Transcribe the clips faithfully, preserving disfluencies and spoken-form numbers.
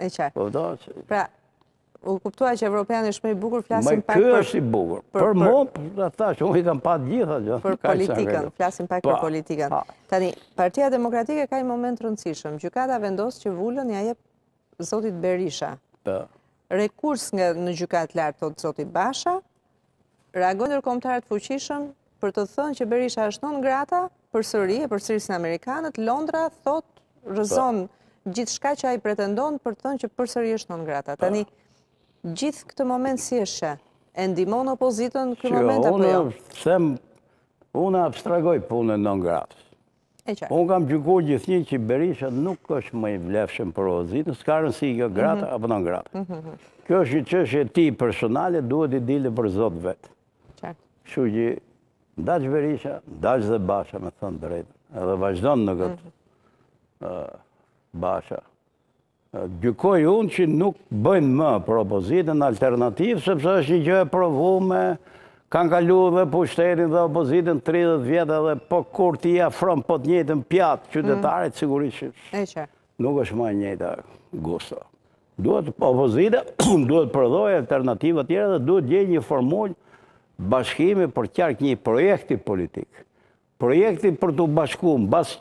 E qartë. Kupton? Pra, u kuptua që Evropiani është më i bukur, flasim Më pak ky për... është i bukur. Për mua, ta thash, unë i kam pa gjitha gjë. Për politikën, flasim pak për politikën. Tani, Partia Demokratike ka një moment rëndësishëm. Gjykata vendos që vullën ja jep zotit Berisha. Rekurs nga në gjykatë lartë thot zoti Basha, reagojnë ndërkombëtarët fuqishëm për të thënë që Berisha është non grata përsëri e përsërisin amerikanët, Londra thot rrëzon gjithçka që ai pretendon për të thënë që përsëri është non grata. Tani, gjithë këtë moment si është? E ndihmon opozitën këtë moment apo jo? Them, unë abstragoj punën non gratës. Unë kam gjykuar gjithnjë që Berisha nuk është më i vlefshëm për opozitën, s'ka rëndësi kjo grata apo non grata. Kjo është një çështje e tij personale, duhet i dilë për zot vetë. Kështu që ndaj Berisha, ndaj dhe Basha, me thënë drejtën, edhe vazhdon në këtë Basha. Gjykoj unë që nuk bëjnë më për opozitën alternativë, sepse është një gjë e provume, kanë kalu dhe pushtetin dhe opozitën tridhjetë vjetë edhe po kur ti afron po të njëjtën pjatë qytetarit, sigurisht nuk është më e njëjta gusto. Duhet opozita, duhet përdoj alternativë tjera dhe duhet gjej një formulë bashkimi për qark një projekti politik. Projekti për të bashku mbas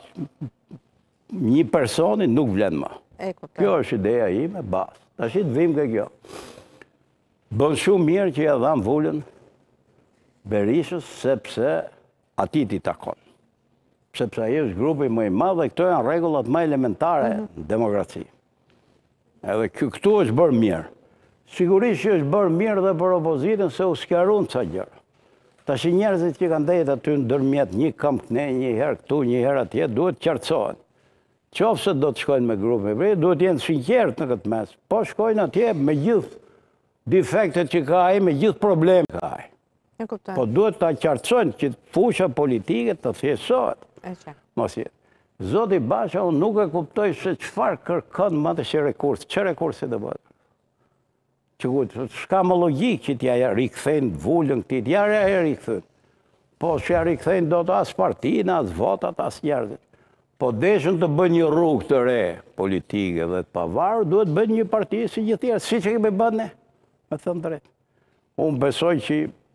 një personi nuk vlen më. Kjo është ideja ime, bas. Ta shi të vim ke kjo. Bën shumë mirë që ja dham vullën Berishës, sepse ati ti takon. Sepse ajo është grupi më i madh dhe këto janë rregullat më elementare në demokraci. Edhe këtu është bërë mirë. Sigurisht që është bërë mirë dhe për opozitën se u sqarun ca gjëra. Tash njerëzit që kanë dhejtë aty ndërmjet një këmbë këne, një herë këtu, një herë atje, duhet qartësohen. Qofse do të shkojnë me grupin e Berisë, duhet jenë sinqert në këtë mes. Po shkojnë atje me gjithë defektet që ka ai, me gjithë problemet ka ai. Po duhet ta qartësojnë që fusha politike të thjeshtohet. Mos jetë. Zoti Basha, unë nuk e kuptoj se çfarë kërkon më të që rekurs, çë rekursi do bëhet. Shka më logik që t'ja rikëthejnë vullën këti, t'ja rikëthejnë. Po që ja rikëthejnë do të asë partinë, asë votat, asë njerëzit. Po deshën të bëjnë një rrugë të re politike dhe të pavarë, duhet bëjnë një parti si gjithë tjerë, si që kemi bënë ne, me thënë drejtë. Unë besoj që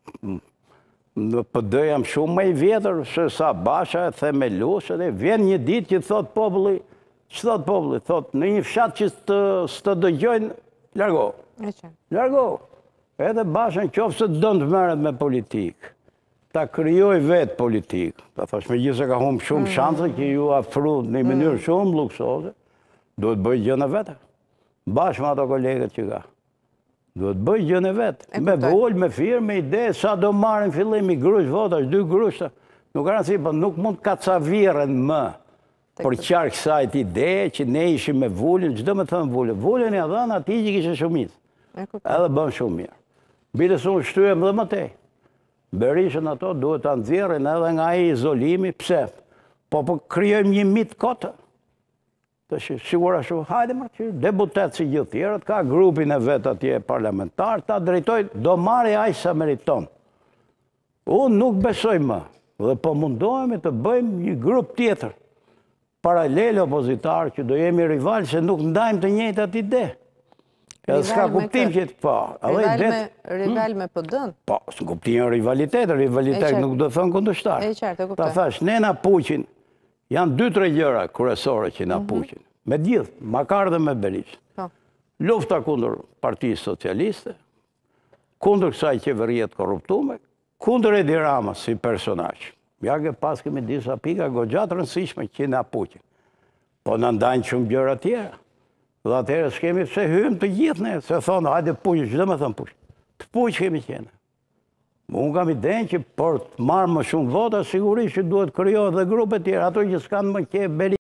në P D jam shumë më i vjetër, se sa Basha e themeluese dhe vjen një ditë që thot populli, që thot populli, thot në një fshat që s'të dëgjojnë, largo. Largo. Edhe Basha në qofë se dënë të meret me politikë, ta kryoj vetë politikë, ta thash me gjithë se ka humë shumë shanse që ju afru në një mënyrë shumë luksoze, duhet bëjë gjënë e vete. Bashkë me ato kolegët që ka. Duhet bëjë gjënë e vetë. Me vullë, me firë, me ide, sa do marrin fillim i grush votash, dy grushta. Nuk arësi, po nuk mund ka ca viren më për qarë kësajt ide që ne ishim me vullin, çdo me thëmë vullin. Vullin ja dhënë ati që kishe shumicë. Edhe bën shumë mirë. Bitës unë shtyjem dhe më tej. Berishën ato duhet të nxjerrin edhe nga ai izolimi, pse? Po po krijojmë një mit kotë. Të sigura shumë, hajde më që deputet si gjithë tjerët, ka grupin e vetë atje parlamentar, ta drejtoj, do marri ai sa meriton. Unë nuk besoj më, dhe po mundohemi të bëjmë një grup tjetër, paralel opozitar, që do jemi rival, se nuk ndajmë të njëjtat ide. Edhe s'ka kuptim që të pa. Rival me P D-n? Po, së kuptim e rivalitet, rivalitet nuk do thënë kundërshtar. Ta thash, ne na puqin, janë dy tre gjëra kryesore që na puqin. Me gjithë, makar dhe me Berishë. Lufta kundër Partisë Socialiste, kundër kësaj qeveriet korruptume, kundër Edi Rama si personazh. Ja ke pas kemi disa pika goxha rëndësishme që na puqin. Po na ndajnë shumë gjëra tjera. Dhe atëherë s'kemi pse hymë të gjithë ne, se thonë, hajde puqë, çdo me thënë puqë. Të puqë kemi qenë. Unë kam idenë që për të marrë më shumë vota, sigurisht që duhet krijohet dhe grupe tjera, ato që s'kanë më ke Berisha.